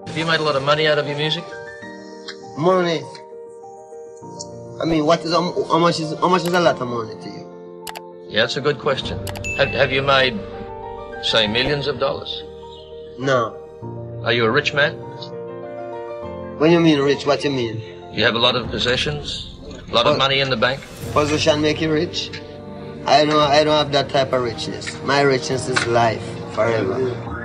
Have you made a lot of money out of your music? Money. I mean, how much is a lot of money to you? Yeah, that's a good question. Have you made, say, millions of dollars? No. Are you a rich man? When you mean rich, what you mean? You have a lot of possessions? A lot of money in the bank? Position make you rich? I don't have that type of richness. My richness is life, forever.